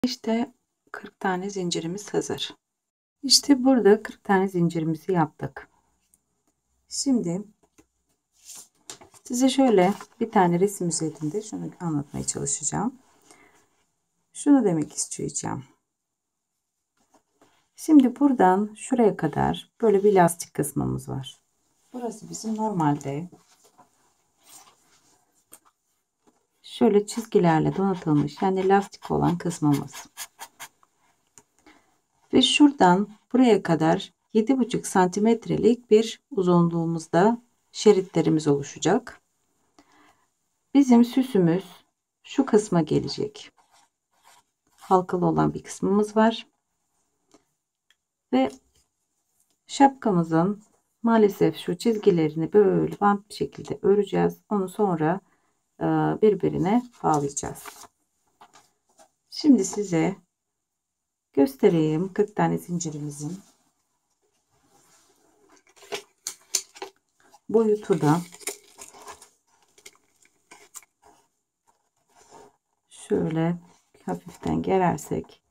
İşte 40 tane zincirimiz hazır. İşte burada 40 tane zincirimizi yaptık. Şimdi size şöyle bir tane resim üzerinde şunu anlatmaya çalışacağım. Şunu demek isteyeceğim. Şimdi buradan şuraya kadar böyle bir lastik kısmımız var. Burası bizim normalde şöyle çizgilerle donatılmış, yani lastik olan kısmımız. Ve şuradan buraya kadar 7,5 santimetrelik bir uzunluğumuzda şeritlerimiz oluşacak. Bizim süsümüz şu kısma gelecek. Halkalı olan bir kısmımız var. Ve şapkamızın maalesef şu çizgilerini böyle bant bir şekilde öreceğiz. Onu sonra birbirine bağlayacağız. Şimdi size göstereyim 40 tane zincirimizin boyutu da şöyle hafiften gerersek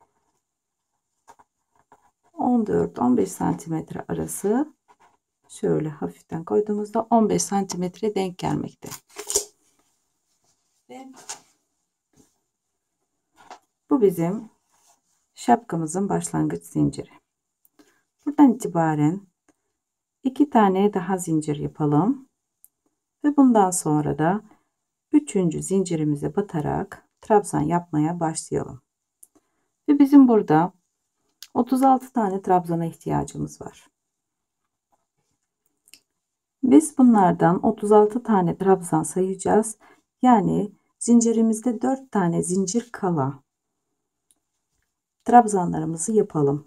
14-15 santimetre arası, şöyle hafiften koyduğumuzda 15 santimetre denk gelmekte. Ve bu bizim şapkamızın başlangıç zinciri. Buradan itibaren 2 tane daha zincir yapalım ve bundan sonra da 3. zincirimize batarak trabzan yapmaya başlayalım. Ve bizim burada 36 tane trabzana ihtiyacımız var. Biz bunlardan 36 tane trabzan sayacağız. Yani zincirimizde 4 tane zincir kala trabzanlarımızı yapalım.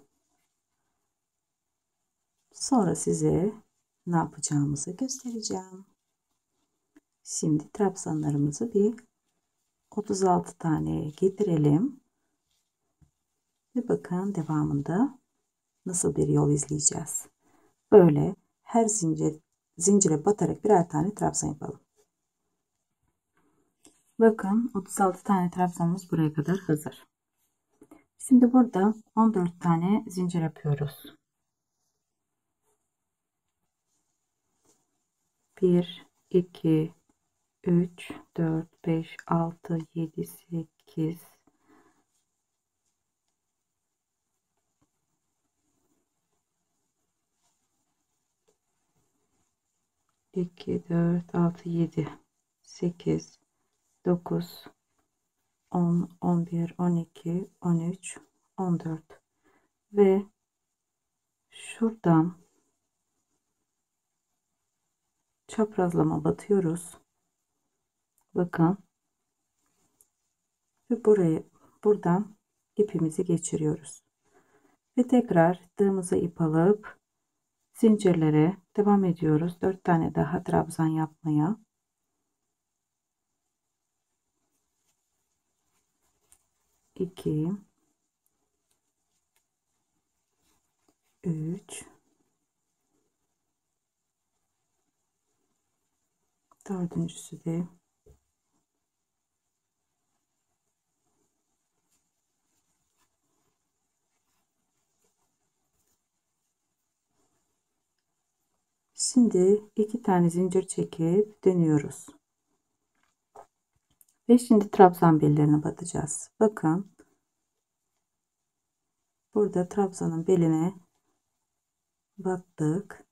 Sonra size ne yapacağımızı göstereceğim. Şimdi trabzanlarımızı bir 36 tane getirelim. Ve bakın devamında nasıl bir yol izleyeceğiz. Böyle her zincire batarak birer tane trabzan yapalım. Bakın 36 tane trabzanımız buraya kadar hazır. Şimdi burada 14 tane zincir yapıyoruz. 1, 2, 3, 4, 5, 6, 7, 8, 2, 4, 6, 7, 8, 9, 10, 11, 12, 13, 14 ve şuradan çaprazlama batıyoruz. Bakın. Ve buradan ipimizi geçiriyoruz. Ve tekrar tığımıza ip alıp zincirlere devam ediyoruz. 4 tane daha trabzan yapmaya. 2, 3, dördüncüsü de şimdi 2 tane zincir çekip dönüyoruz. Ve şimdi trabzan bellerine batacağız. Bakın burada trabzanın beline battık.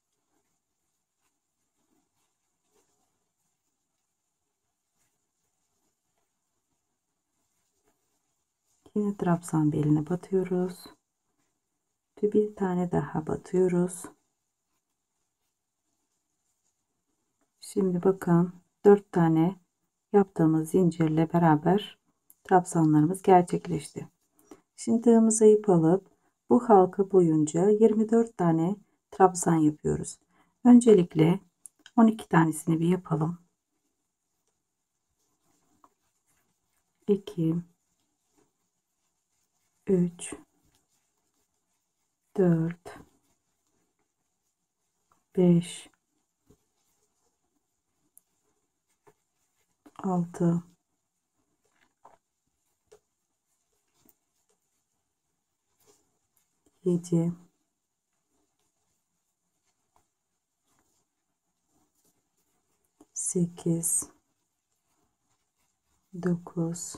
Yine trabzan beline batıyoruz. Ve bir tane daha batıyoruz. Şimdi bakın 4 tane yaptığımız zincirle beraber trabzanlarımız gerçekleşti. Şimdi tığımıza ip alıp bu halka boyunca 24 tane trabzan yapıyoruz. Öncelikle 12 tanesini bir yapalım. 2, 3, 4, 5, 6, 7, 8, 9,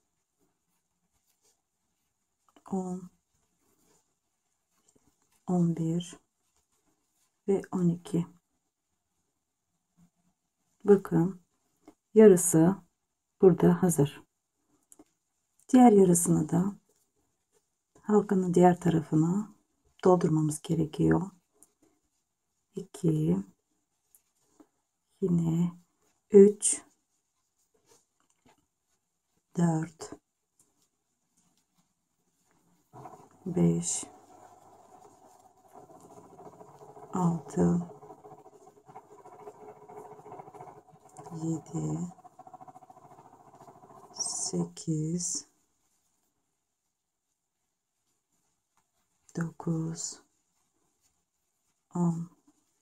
10, 11 ve 12. Bakın yarısı burada hazır. Diğer yarısını da halkanın diğer tarafına doldurmamız gerekiyor. 2, yine 3, 4, 5, 6, 7, 8, 9, 10,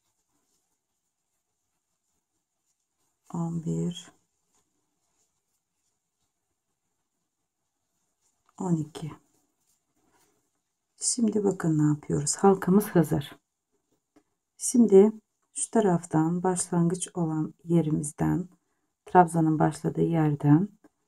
11, 12. Şimdi bakın ne yapıyoruz. Halkamız hazır. Şimdi şu taraftan başlangıç olan yerimizden, trabzanın başladığı yerden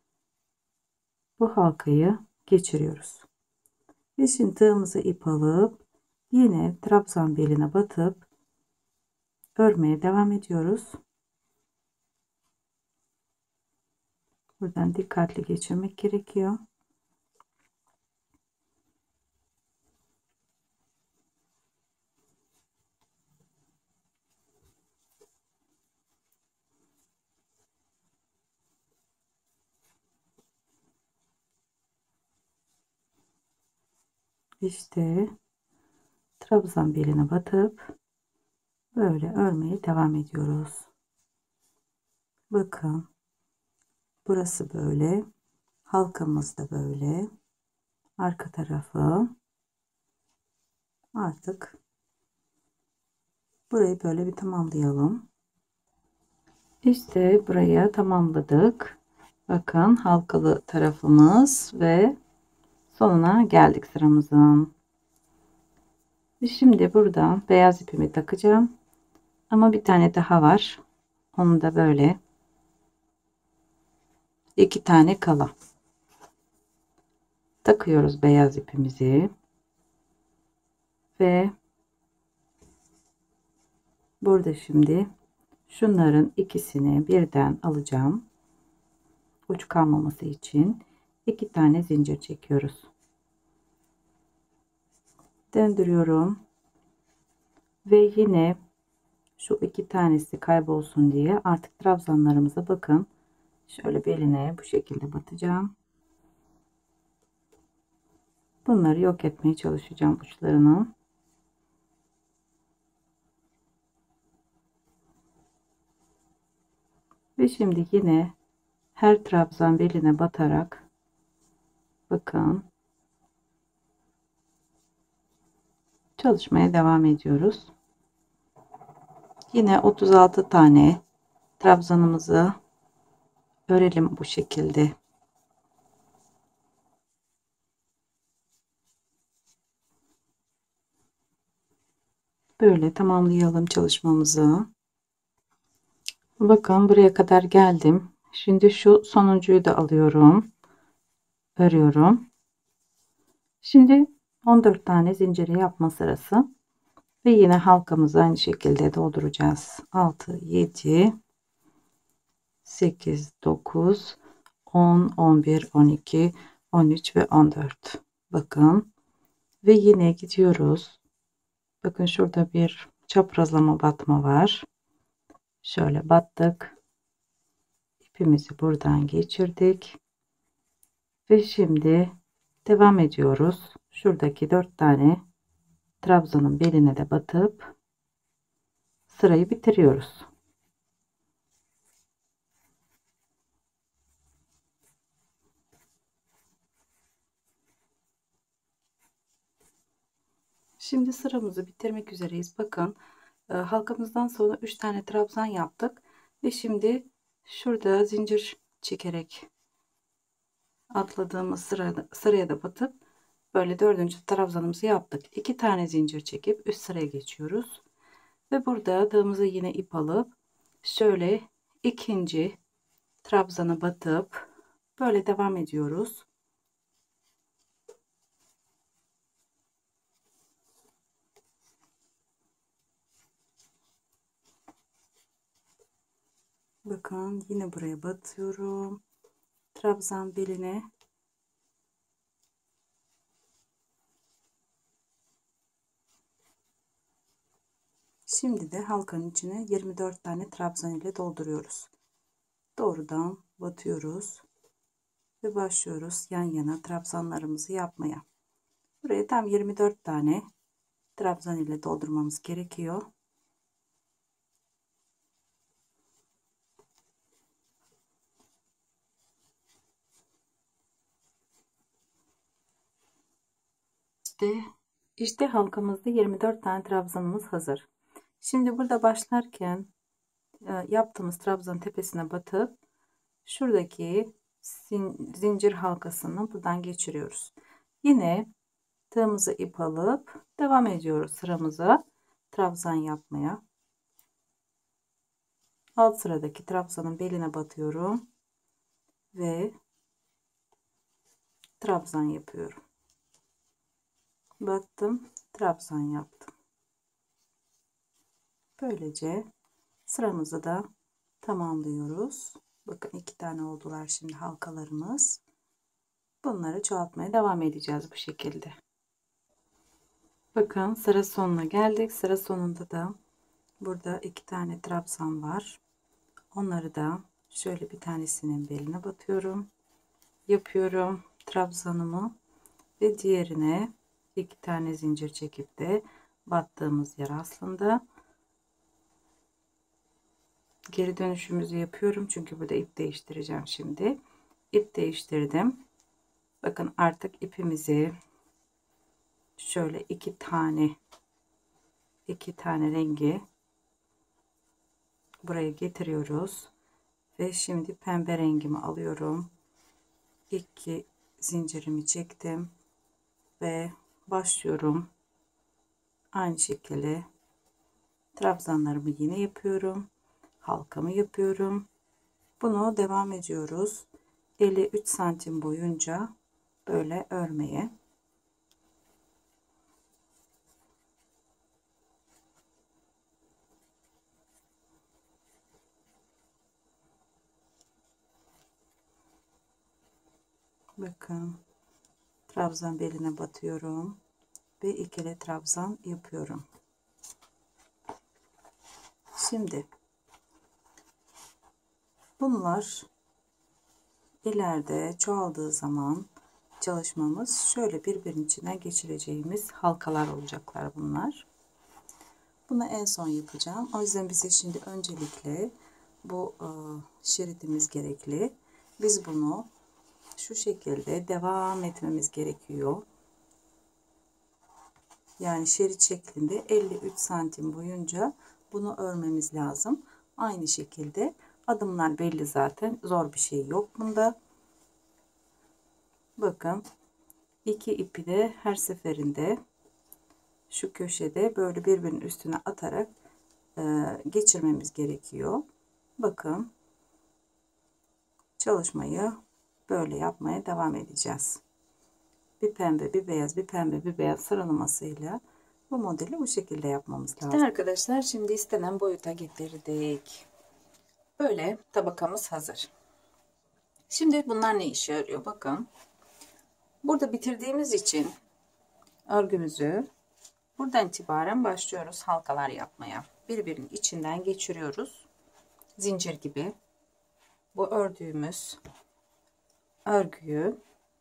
bu halkayı geçiriyoruz. Ve şimdi tığımızı ip alıp yine trabzan beline batıp örmeye devam ediyoruz. Buradan dikkatli geçirmek gerekiyor. İşte trabzan beline batıp böyle örmeye devam ediyoruz. Bakın burası böyle, halkamız da böyle, arka tarafı. Artık burayı böyle bir tamamlayalım. İşte buraya tamamladık. Bakın halkalı tarafımız ve sonuna geldik sıramızın. Şimdi burada beyaz ipimi takacağım. Ama bir tane daha var. Onu da böyle 2 tane kala takıyoruz beyaz ipimizi ve burada şimdi şunların ikisini birden alacağım. Uç kalmaması için 2 tane zincir çekiyoruz. Döndürüyorum ve yine şu 2 tanesi kaybolsun diye artık trabzanlarımıza bakın şöyle beline bu şekilde batacağım. Bunları yok etmeye çalışacağım uçlarını. Ve şimdi yine her trabzan beline batarak bakın çalışmaya devam ediyoruz. Yine 36 tane trabzanımızı örelim bu şekilde. Böyle tamamlayalım çalışmamızı. Bakın buraya kadar geldim. Şimdi şu sonuncuyu da alıyorum. Örüyorum. Şimdi 14 tane zinciri yapma sırası. Ve yine halkamızı aynı şekilde dolduracağız. 6, 7, 8, 9, 10, 11, 12, 13 ve 14. Bakın. Ve yine gidiyoruz. Bakın şurada bir çaprazlama batma var. Şöyle battık. İpimizi buradan geçirdik. Ve şimdi devam ediyoruz. Şuradaki 4 tane trabzanın beline de batıp sırayı bitiriyoruz. Şimdi sıramızı bitirmek üzereyiz. Bakın halkamızdan sonra 3 tane trabzan yaptık ve şimdi şurada zincir çekerek atladığımız sıraya da batıp Böyle dördüncü trabzanımızı yaptık. 2 tane zincir çekip üst sıraya geçiyoruz. Ve burada tığımızı yine ip alıp şöyle ikinci trabzana batıp böyle devam ediyoruz. Bakın yine buraya batıyorum. Trabzan beline. Şimdi de halkanın içine 24 tane trabzan ile dolduruyoruz. Doğrudan batıyoruz ve başlıyoruz yan yana trabzanlarımızı yapmaya. Buraya tam 24 tane trabzan ile doldurmamız gerekiyor. İşte halkamızda 24 tane trabzanımız hazır. Şimdi burada başlarken yaptığımız trabzan tepesine batıp şuradaki zincir halkasını buradan geçiriyoruz. Yine tığımızı ip alıp devam ediyoruz sıramıza trabzan yapmaya. Alt sıradaki trabzanın beline batıyorum ve trabzan yapıyorum. Battım, trabzan yaptım. Böylece sıramızı da tamamlıyoruz. Bakın 2 tane oldular şimdi halkalarımız. Bunları çoğaltmaya devam edeceğiz bu şekilde. Bakın sıra sonuna geldik. Sıra sonunda da burada 2 tane trabzan var. Onları da şöyle bir tanesinin beline batıyorum. Yapıyorum trabzanımı ve diğerine 2 tane zincir çekip de battığımız yer aslında. Geri dönüşümüzü yapıyorum çünkü burada ip değiştireceğim şimdi. İp değiştirdim. Bakın artık ipimizi şöyle iki tane rengi buraya getiriyoruz ve şimdi pembe rengimi alıyorum. 2 zincirimi çektim ve başlıyorum. Aynı şekilde trabzanlarımı yine yapıyorum. Halkamı yapıyorum. Bunu devam ediyoruz. 53 santim boyunca böyle örmeye. Bakın trabzan beline batıyorum ve ikili trabzan yapıyorum. Şimdi bunlar ileride çoğaldığı zaman çalışmamız şöyle birbirinin içine geçireceğimiz halkalar olacaklar bunlar. Bunu en son yapacağım. O yüzden bize şimdi öncelikle bu şeridimiz gerekli. Biz bunu şu şekilde devam etmemiz gerekiyor. Yani şerit şeklinde 53 santim boyunca bunu örmemiz lazım. Aynı şekilde adımlar belli zaten. Zor bir şey yok bunda. Bakın 2 ipi de her seferinde şu köşede böyle birbirinin üstüne atarak geçirmemiz gerekiyor. Bakın çalışmayı böyle yapmaya devam edeceğiz. Bir pembe, bir beyaz, bir pembe, bir beyaz sıralamasıyla bu modeli bu şekilde yapmamız lazım. İşte arkadaşlar şimdi istenen boyuta getirdik. Böyle tabakamız hazır. Şimdi bunlar ne işe yarıyor? Bakın. Burada bitirdiğimiz için örgümüzü buradan itibaren başlıyoruz halkalar yapmaya. Birbirinin içinden geçiriyoruz. Zincir gibi. Bu ördüğümüz örgüyü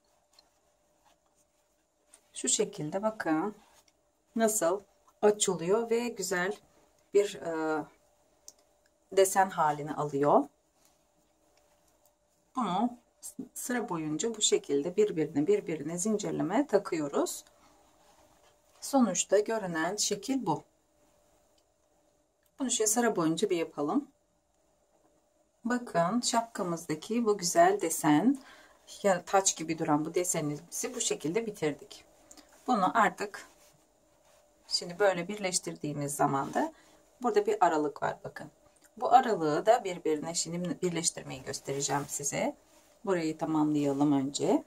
şu şekilde bakın nasıl açılıyor ve güzel bir desen halini alıyor. Bunu sıra boyunca bu şekilde birbirine zincirleme takıyoruz. Sonuçta görünen şekil bu. Bunu sıra boyunca bir yapalım. Bakın şapkamızdaki bu güzel desen ya taç gibi duran bu desenimizi bu şekilde bitirdik. Bunu artık şimdi böyle birleştirdiğimiz zaman da burada bir aralık var, bakın. Bu aralığı da birbirine şimdi birleştirmeyi göstereceğim size. Burayı tamamlayalım önce.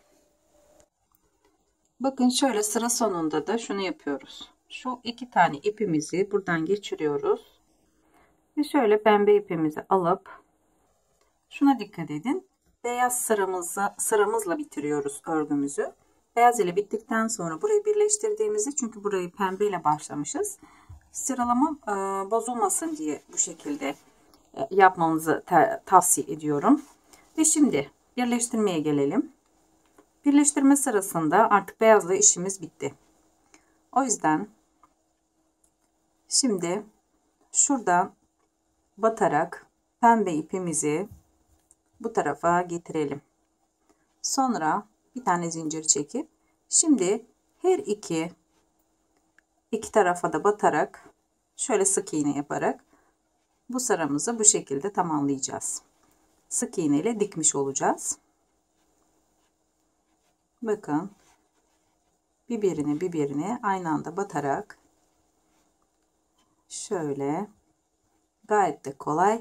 Bakın şöyle sıra sonunda da şunu yapıyoruz. Şu iki tane ipimizi buradan geçiriyoruz. Ve şöyle pembe ipimizi alıp şuna dikkat edin. Beyaz sıramızla bitiriyoruz örgümüzü. Beyaz ile bittikten sonra burayı birleştirdiğimizde, çünkü burayı pembe ile başlamışız. Sıralama bozulmasın diye bu şekilde yapmamızı tavsiye ediyorum. Ve şimdi birleştirmeye gelelim. Birleştirme sırasında artık beyazla işimiz bitti. O yüzden şimdi şuradan batarak pembe ipimizi bu tarafa getirelim. Sonra bir tane zincir çekip şimdi her iki tarafa da batarak şöyle sık iğne yaparak bu sıramızı bu şekilde tamamlayacağız. Sık iğne ile dikmiş olacağız. Bakın birbirine aynı anda batarak şöyle gayet de kolay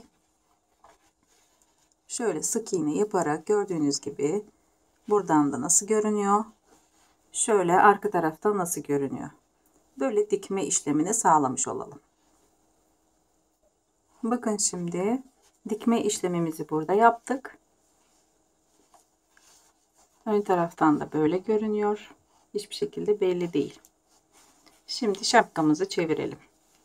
şöyle sık iğne yaparak, gördüğünüz gibi buradan da nasıl görünüyor, şöyle arka tarafta nasıl görünüyor, böyle dikme işlemini sağlamış olalım. Bakın şimdi dikme işlemimizi burada yaptık. Ön taraftan da böyle görünüyor. Hiçbir şekilde belli değil. Şimdi şapkamızı çevirelim.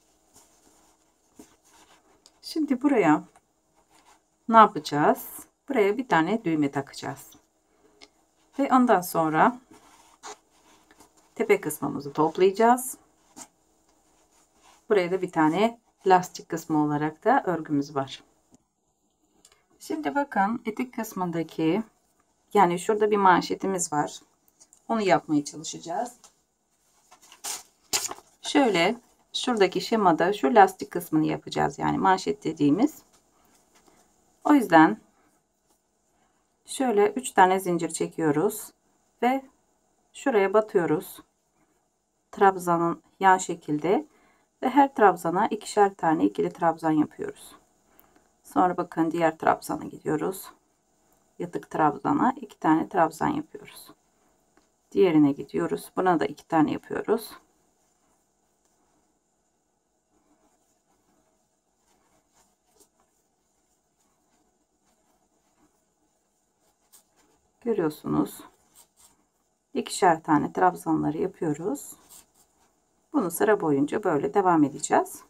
Şimdi buraya ne yapacağız? Buraya bir tane düğme takacağız. Ve ondan sonra tepe kısmımızı toplayacağız. Buraya da bir tane lastik kısmı olarak da örgümüz var. Şimdi bakın etek kısmındaki, yani şurada bir manşetimiz var. Onu yapmaya çalışacağız. Şöyle şuradaki şemada şu lastik kısmını yapacağız. Yani manşet dediğimiz. O yüzden şöyle 3 tane zincir çekiyoruz ve şuraya batıyoruz. Trabzanın yan şekilde ve her trabzana ikişer tane ikili trabzan yapıyoruz. Sonra bakın diğer trabzana gidiyoruz. Yatık trabzana 2 tane trabzan yapıyoruz. Diğerine gidiyoruz. Buna da 2 tane yapıyoruz. Görüyorsunuz. İkişer tane trabzanları yapıyoruz. Bunu sıra boyunca böyle devam edeceğiz.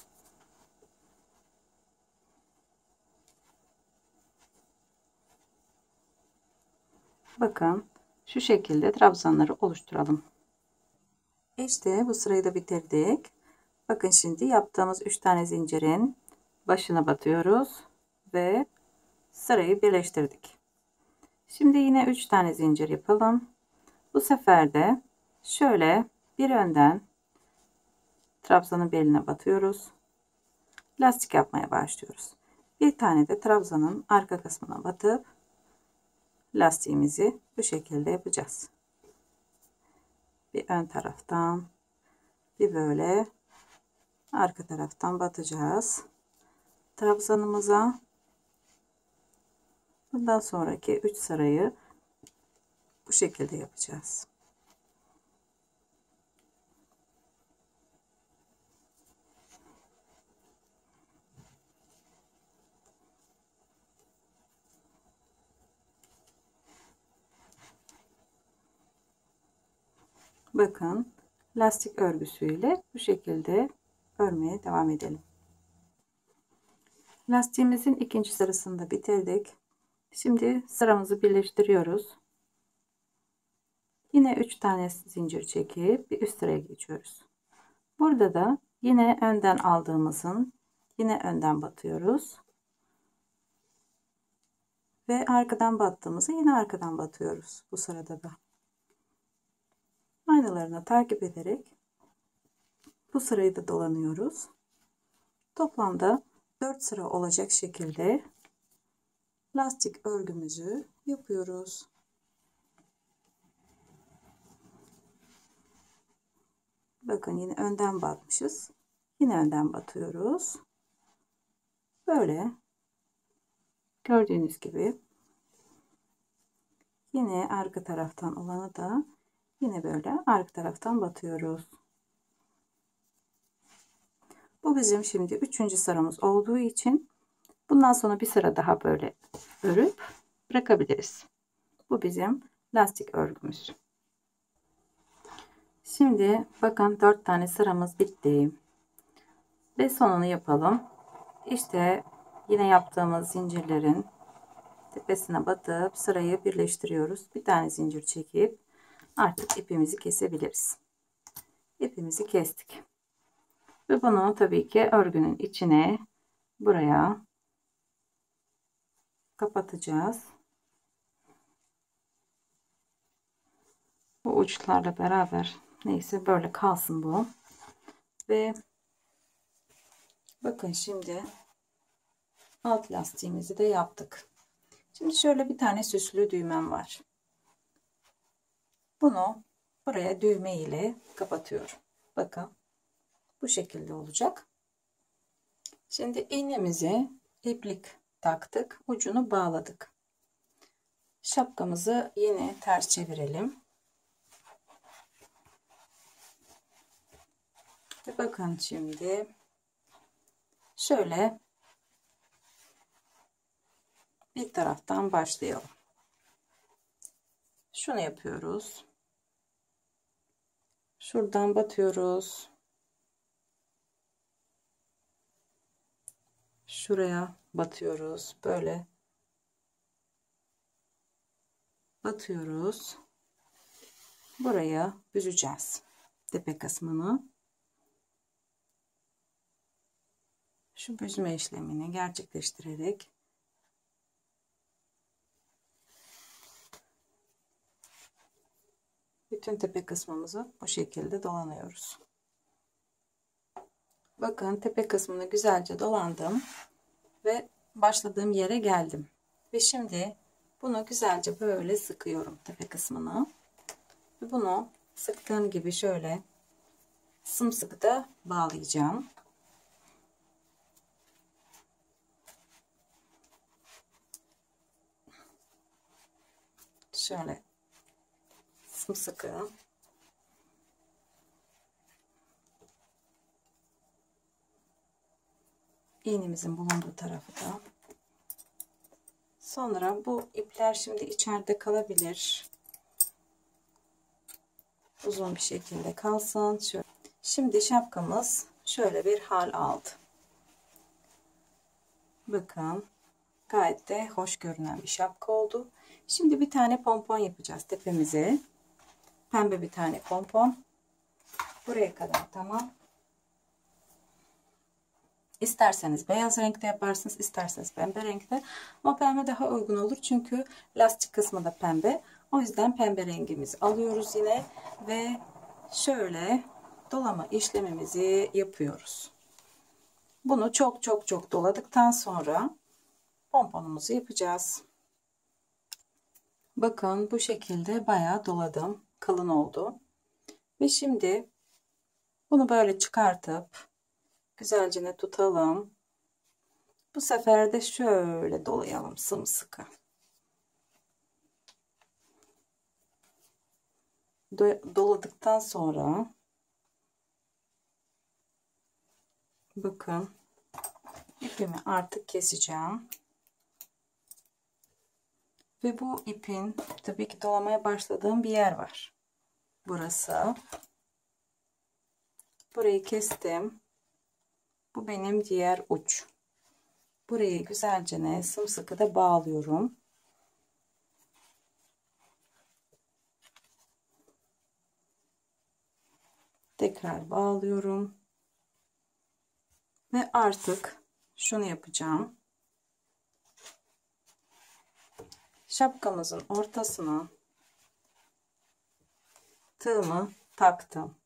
Bakın şu şekilde trabzanları oluşturalım. İşte bu sırayı da bitirdik. Bakın şimdi yaptığımız 3 tane zincirin başına batıyoruz ve sırayı birleştirdik. Şimdi yine 3 tane zincir yapalım. Bu sefer de şöyle bir önden trabzanın beline batıyoruz. Lastik yapmaya başlıyoruz. Bir tane de trabzanın arka kısmına batıp lastiğimizi bu şekilde yapacağız. Bir ön taraftan, bir böyle arka taraftan batacağız trabzanımıza. Bundan sonraki 3 sırayı bu şekilde yapacağız. Bakın lastik örgüsüyle bu şekilde örmeye devam edelim. Lastiğimizin ikinci sırasını da bitirdik. Şimdi sıramızı birleştiriyoruz. Yine 3 tane zincir çekip bir üst sıraya geçiyoruz. Burada da yine önden aldığımızın yine önden batıyoruz. Ve arkadan battığımızı yine arkadan batıyoruz bu sırada da. Aynalarını takip ederek bu sırayı da dolanıyoruz. Toplamda 4 sıra olacak şekilde lastik örgümüzü yapıyoruz. Bakın yine önden batmışız. Yine önden batıyoruz. Böyle gördüğünüz gibi yine arka taraftan olanı da yine böyle arka taraftan batıyoruz. Bu bizim şimdi 3. sıramız olduğu için bundan sonra bir sıra daha böyle örüp bırakabiliriz. Bu bizim lastik örgümüz. Şimdi bakın 4 tane sıramız bitti. Ve sonunu yapalım. İşte yine yaptığımız zincirlerin tepesine batıp sırayı birleştiriyoruz. Bir tane zincir çekip artık ipimizi kesebiliriz. İpimizi kestik. Ve bunu tabii ki örgünün içine buraya kapatacağız. Bu uçlarla beraber neyse böyle kalsın bu. Ve bakın şimdi alt lastiğimizi de yaptık. Şimdi şöyle bir tane süslü düğmem var. Bunu buraya düğme ile kapatıyorum. Bakın bu şekilde olacak. Şimdi iğnemizi iplik taktık. Ucunu bağladık. Şapkamızı yine ters çevirelim. Ve bakın şimdi şöyle bir taraftan başlayalım. Şunu yapıyoruz. Şuradan batıyoruz. Şuraya batıyoruz. Böyle batıyoruz. Buraya büzeceğiz. Tepe kısmını. Şu büzme işlemini gerçekleştirerek bütün tepe kısmımızı bu şekilde dolanıyoruz. Bakın tepe kısmını güzelce dolandım ve başladığım yere geldim. Ve şimdi bunu güzelce böyle sıkıyorum tepe kısmını. Ve bunu sıktığım gibi şöyle sımsıkı da bağlayacağım. Şöyle sımsıkı. İğnemizin bulunduğu tarafı da. Sonra bu ipler şimdi içeride kalabilir. Uzun bir şekilde kalsın. Şöyle. Şimdi şapkamız şöyle bir hal aldı. Bakın gayet de hoş görünen bir şapka oldu. Şimdi bir tane pompon yapacağız tepemize. Pembe bir tane pompon. Buraya kadar tamam. İsterseniz beyaz renkte yaparsınız, isterseniz pembe renkte. Ama pembe daha uygun olur çünkü lastik kısmı da pembe. O yüzden pembe rengimizi alıyoruz yine ve şöyle dolama işlemimizi yapıyoruz. Bunu çok doladıktan sonra pomponumuzu yapacağız. Bakın bu şekilde bayağı doladım. Kalın oldu. Ve şimdi bunu böyle çıkartıp güzelce tutalım. Bu sefer de şöyle dolayalım sımsıkı. Doladıktan sonra bakın ipimi artık keseceğim. Ve bu ipin tabii ki dolamaya başladığım bir yer var. Burası. Burayı kestim. Bu benim diğer uç. Burayı güzelce sımsıkı da bağlıyorum. Tekrar bağlıyorum. Ve artık şunu yapacağım. Şapkamızın ortasına tığımı taktım.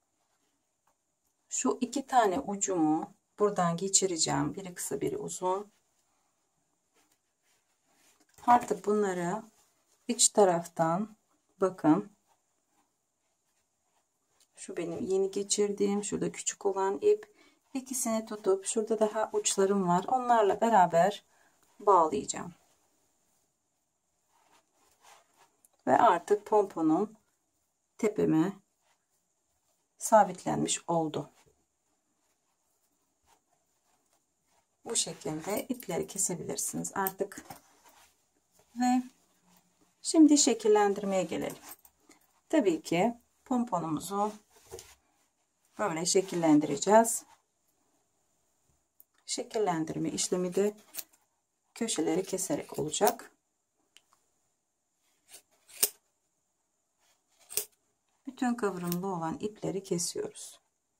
Şu 2 tane ucumu buradan geçireceğim. Biri kısa, biri uzun. Artık bunları iç taraftan bakın Şu benim yeni geçirdiğim, şurada küçük olan ip. İkisini tutup şurada daha uçlarım var. Onlarla beraber bağlayacağım. Ve artık pomponum tepeme sabitlenmiş oldu. Bu şekilde ipleri kesebilirsiniz artık. Ve şimdi şekillendirmeye gelelim. Tabii ki pomponumuzu böyle şekillendireceğiz. Şekillendirme işlemi de köşeleri keserek olacak. Bütün kıvrımlı olan ipleri kesiyoruz.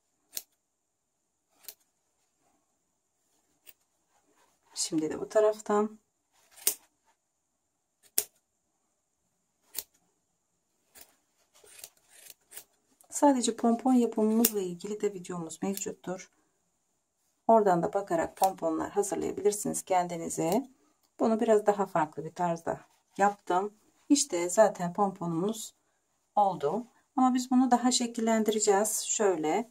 Şimdi de bu taraftan. Sadece pompon yapımımızla ilgili de videomuz mevcuttur. Oradan da bakarak pomponlar hazırlayabilirsiniz kendinize. Bunu biraz daha farklı bir tarzda yaptım. İşte zaten pomponumuz oldu. Ama biz bunu daha şekillendireceğiz. Şöyle.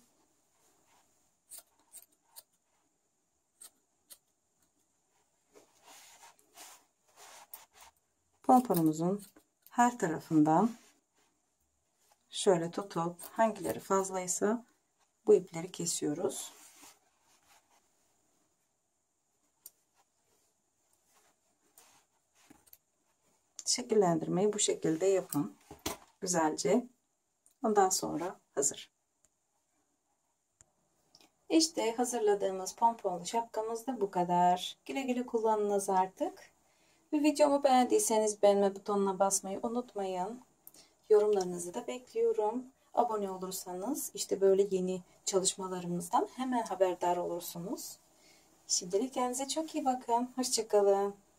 Pomponumuzun her tarafından şöyle tutup hangileri fazlaysa bu ipleri kesiyoruz. Şekillendirmeyi bu şekilde yapın. Güzelce. Ondan sonra hazır. İşte hazırladığımız pomponlu şapkamız da bu kadar. Güle güle kullanınız artık. Ve videomu beğendiyseniz beğenme butonuna basmayı unutmayın. Yorumlarınızı da bekliyorum. Abone olursanız işte böyle yeni çalışmalarımızdan hemen haberdar olursunuz. Şimdilik kendinize çok iyi bakın. Hoşça kalın.